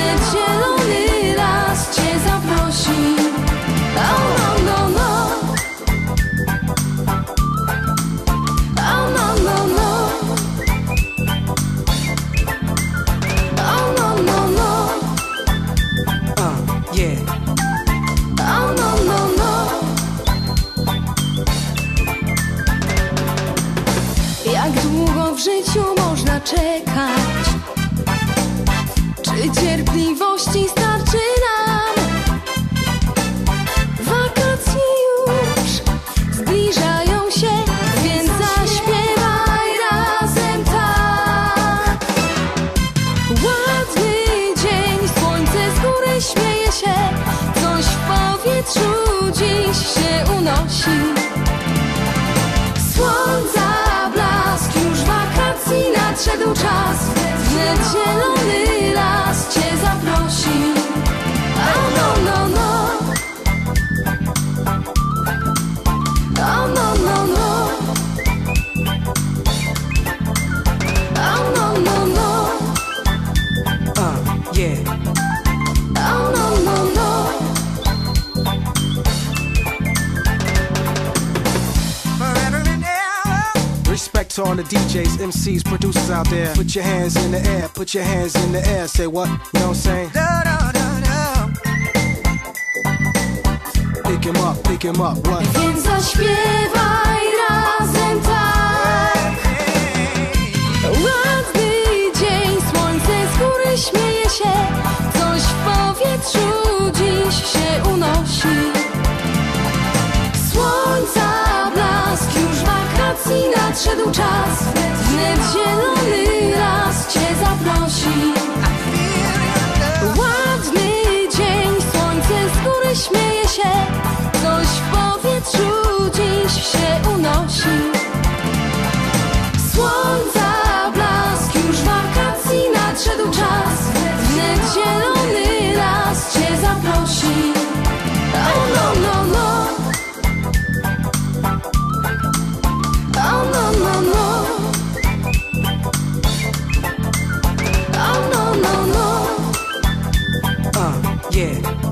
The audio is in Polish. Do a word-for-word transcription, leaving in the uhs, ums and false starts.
wnet zielony las cię zaprosi. Oh no, no, no. Oh no, no, no. Oh no, no, no. Uh, yeah. Oh no, no, no. Jak długo w życiu można czekać? Czy cierpliwości starczy nam? Wakacje już zbliżają się, więc zaśpiewaj razem tak. Ładny dzień, słońce z góry śmieje się, coś w powietrzu dziś się unosi. Słońca blask, już wakacji nadszedł czas, wnet zielony las cię zaprosi. Oh no, no, no. Oh no, no, no. Oh no, no, no. Uh, yeah. Oh no, no, no. Respect to all the D Js, M Cs, producers out there. Put your hands in the air, put your hands in the air. Say what? You know what I'm saying? Pick him up, pick him up, what? Więc zaśpiewaj razem tak. Ładny dzień, słońce z góry śmieje się, coś w powietrzu dziś się unosi. Słońca blask, już wakacji nadszedł czas, wnet zielony las cię zaprosi. Ładny dzień, słońce z góry śmieje się, coś w powietrzu dziś się unosi. Słońca blask, już wakacji nadszedł czas, wnet zielony las cię zaprosi. Oh no, no, no. Oh no, no, no. Oh no, no, no. Uh, yeah.